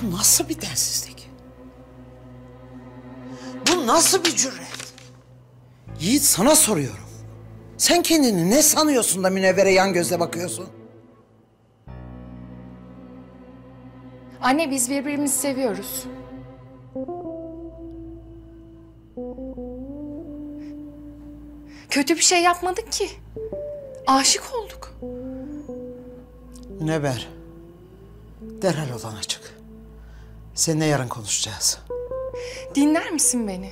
Bu nasıl bir densizlik? Bu nasıl bir cüret? Yiğit, sana soruyorum. Sen kendini ne sanıyorsun da Münevver'e yan gözle bakıyorsun? Anne, biz birbirimizi seviyoruz. Kötü bir şey yapmadık ki. Aşık olduk. Münevver, derhal odana çık. Seninle yarın konuşacağız. Dinler misin beni?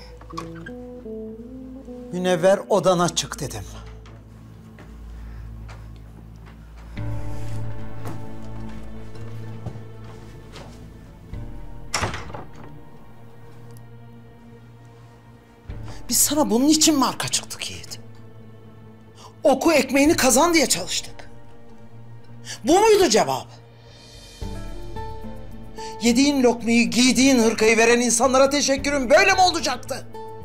Münevver, odana çık dedim. Biz sana bunun için mi arka çıktık Yiğit? Oku ekmeğini kazan diye çalıştık. Bu muydu cevabı? Yediğin lokmayı, giydiğin hırkayı veren insanlara teşekkürün böyle mi olacaktı?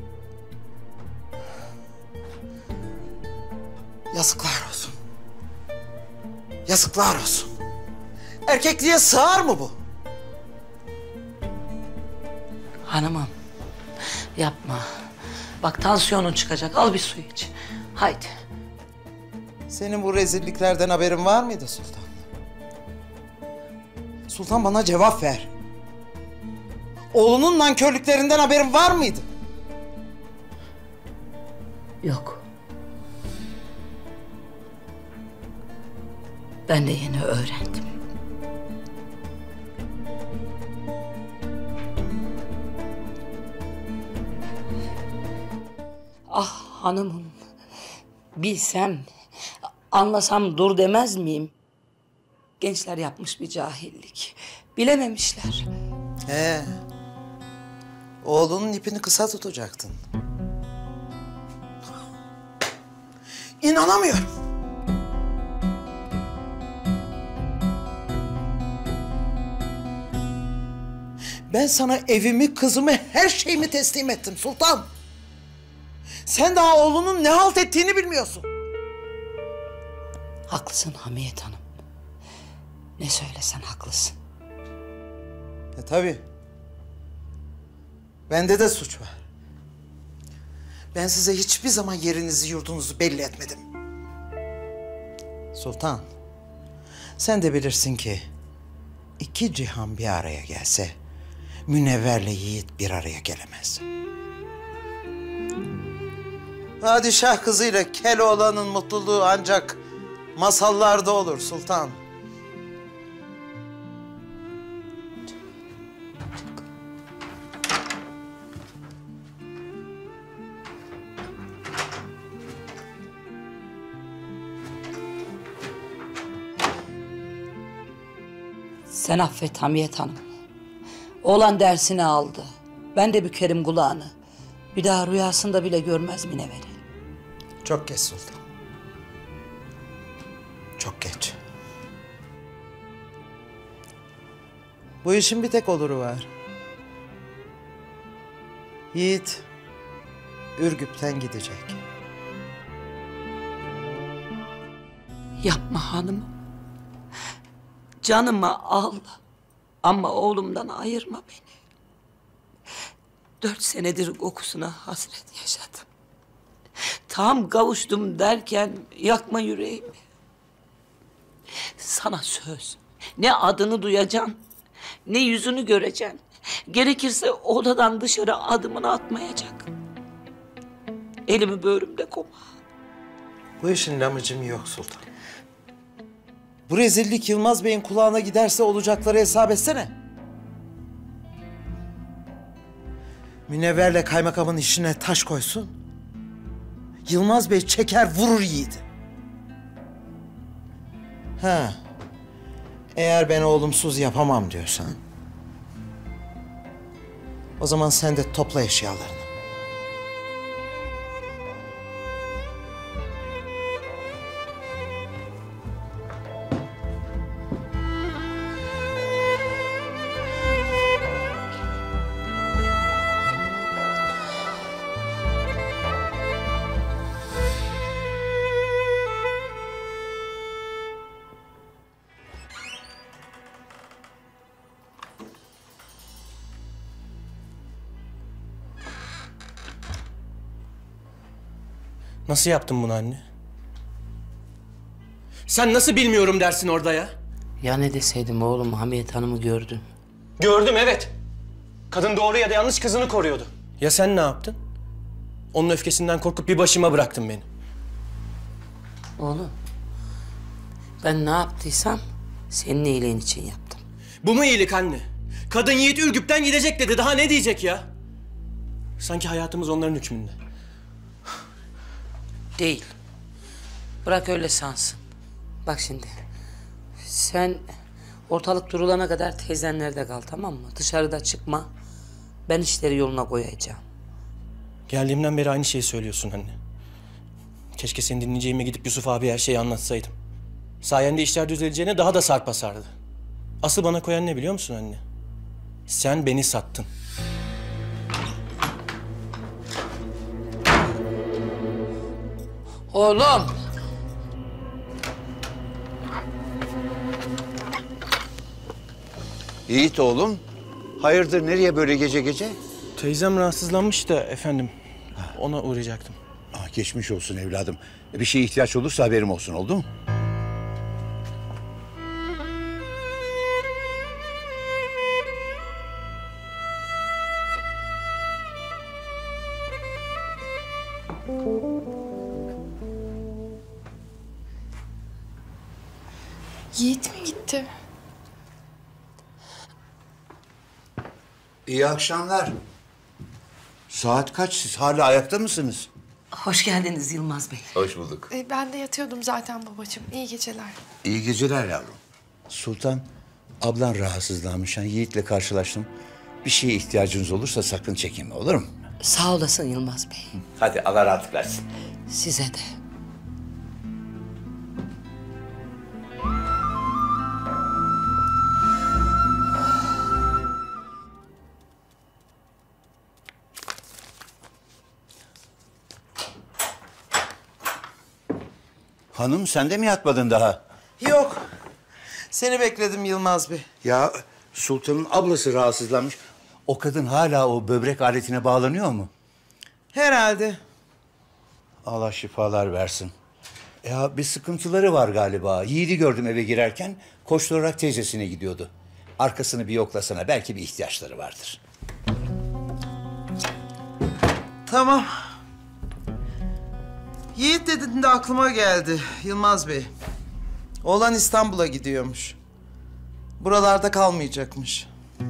Yazıklar olsun. Yazıklar olsun. Erkekliğe sığar mı bu? Hanımım, yapma. Bak, tansiyonun çıkacak. Al bir su iç. Haydi. Senin bu rezilliklerden haberin var mıydı Sultan? Sultan, bana cevap ver. Oğlunun nankörlüklerinden haberin var mıydı? Yok. Ben de yeni öğrendim. Ah hanımım, bilsem, anlasam dur demez miyim? Gençler yapmış bir cahillik. Bilememişler. Oğlunun ipini kısa tutacaktın. İnanamıyorum. Ben sana evimi, kızımı, her şeyimi teslim ettim Sultan. Sen daha oğlunun ne halt ettiğini bilmiyorsun. Haklısın Hamiyet Hanım. Ne söylesen haklısın. Tabii. Bende de suç var. Ben size hiçbir zaman yerinizi, yurdunuzu belli etmedim. Sultan, sen de bilirsin ki iki cihan bir araya gelse Münevver'le Yiğit bir araya gelemez. Padişah kızıyla Keloğlan'ın mutluluğu ancak masallarda olur Sultan. Sen affet Hamiyet Hanım. Oğlan dersini aldı. Ben de bükerim kulağını. Bir daha rüyasında bile görmez Münevver'i. Çok geç Sultan. Çok geç. Bu işin bir tek oluru var. Yiğit Ürgüp'ten gidecek. Yapma hanımım. Canıma al. Ama oğlumdan ayırma beni. 4 senedir kokusuna hasret yaşadım. Tam kavuştum derken yakma yüreğimi. Sana söz. Ne adını duyacaksın, ne yüzünü göreceksin. Gerekirse odadan dışarı adımını atmayacak. Elimi böğrümde koma. Bu işin lamıcımı yok Sultan. Bu rezillik Yılmaz Bey'in kulağına giderse olacakları hesap etsene. Münevver'le kaymakamın işine taş koysun. Yılmaz Bey çeker vurur Yiğit'i. Eğer ben oğlumsuz yapamam diyorsan, o zaman sen de topla eşyalarını. Nasıl yaptın bunu anne? Sen nasıl bilmiyorum dersin orada ya? Ya ne deseydim oğlum, Hamiyet Hanım'ı gördün. Gördüm, evet. Kadın doğru ya da yanlış kızını koruyordu. Ya sen ne yaptın? Onun öfkesinden korkup bir başıma bıraktın beni. Oğlum, ben ne yaptıysam senin iyiliğin için yaptım. Bu mu iyilik anne? Kadın Yiğit Ürgüp'ten gidecek dedi. Daha ne diyecek ya? Sanki hayatımız onların hükmünde. Değil. Bırak öyle sansın. Bak şimdi, sen ortalık durulana kadar teyzenlerde kal, tamam mı? Dışarıda çıkma. Ben işleri yoluna koyacağım. Geldiğimden beri aynı şeyi söylüyorsun anne. Keşke seni dinleyeceğime gidip Yusuf abi her şeyi anlatsaydım. Sayende işler düzeleceğine daha da sarpa sardı. Asıl bana koyan ne biliyor musun anne? Sen beni sattın. Oğlum! Yiğit oğlum, hayırdır nereye böyle gece gece? Teyzem rahatsızlanmış da efendim. Ona uğrayacaktım. Geçmiş olsun evladım. Bir şeye ihtiyaç olursa haberim olsun, oldu mu? Yiğit mi gitti? İyi akşamlar. Saat kaç? Siz hala ayakta mısınız? Hoş geldiniz Yılmaz Bey. Hoş bulduk. Ben de yatıyordum zaten babacığım. İyi geceler. İyi geceler yavrum. Sultan, ablan rahatsızlanmış. Yiğit'le karşılaştım. Bir şeye ihtiyacınız olursa sakın çekinme, olur mu? Sağ olasın Yılmaz Bey. Hadi Allah rahatlık versin. Size de. Hanım, sen de mi yatmadın daha? Yok. Seni bekledim Yılmaz Bey. Ya Sultan'ın ablası rahatsızlanmış. O kadın hala o böbrek aletine bağlanıyor mu? Herhalde. Allah şifalar versin. Ya bir sıkıntıları var galiba. Yiğit'i gördüm eve girerken. Koşturarak teyzesine gidiyordu. Arkasını bir yoklasana. Belki bir ihtiyaçları vardır. Tamam. Yiğit dediğinde aklıma geldi Yılmaz Bey. Oğlan İstanbul'a gidiyormuş. Buralarda kalmayacakmış.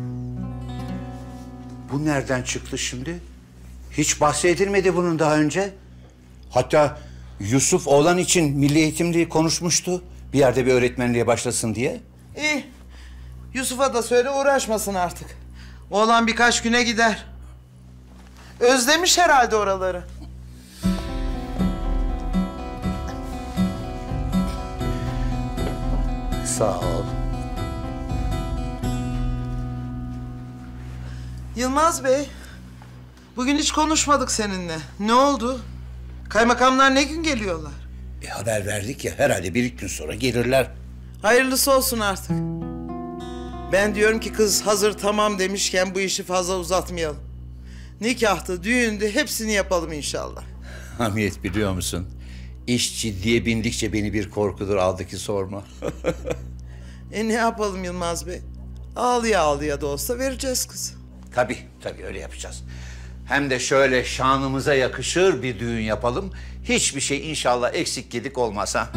Bu nereden çıktı şimdi? Hiç bahsedilmedi bunun daha önce. Hatta Yusuf oğlan için milli eğitimliği konuşmuştu. Bir yerde bir öğretmenliğe başlasın diye. İyi. Yusuf'a da söyle uğraşmasın artık. Oğlan birkaç güne gider. Özlemiş herhalde oraları. Sağ ol. Yılmaz Bey, bugün hiç konuşmadık seninle. Ne oldu? Kaymakamlar ne gün geliyorlar? Haber verdik ya, herhalde bir iki gün sonra gelirler. Hayırlısı olsun artık. Ben diyorum ki kız hazır tamam demişken bu işi fazla uzatmayalım. Nikahtı, düğündü hepsini yapalım inşallah. Hamiyet, biliyor musun? İş ciddiye bindikçe beni bir korkudur aldı ki sorma. Ne yapalım Yılmaz Bey? Ağlıya ağlıya da olsa vereceğiz kızı. Tabii öyle yapacağız. Hem de şöyle şanımıza yakışır bir düğün yapalım. Hiçbir şey inşallah eksik gedik olmaz ha.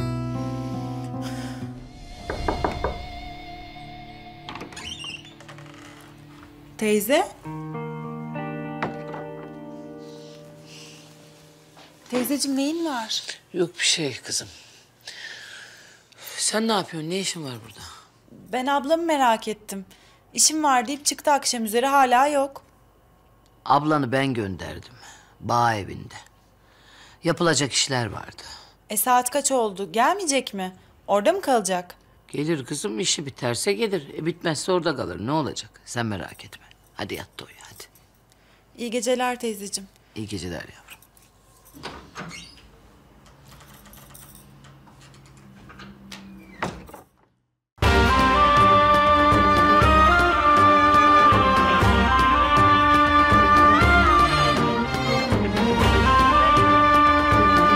Teyze? Teyzeciğim neyin var? Yok bir şey kızım. Sen ne yapıyorsun? Ne işin var burada? Ben ablamı merak ettim. İşim var deyip çıktı akşam üzeri hala yok. Ablanı ben gönderdim. Bağ evinde. Yapılacak işler vardı. Saat kaç oldu? Gelmeyecek mi? Orada mı kalacak? Gelir kızım, işi biterse gelir. Bitmezse orada kalır. Ne olacak? Sen merak etme. Hadi yat da uyu hadi. İyi geceler teyzeciğim. İyi geceler yavrum.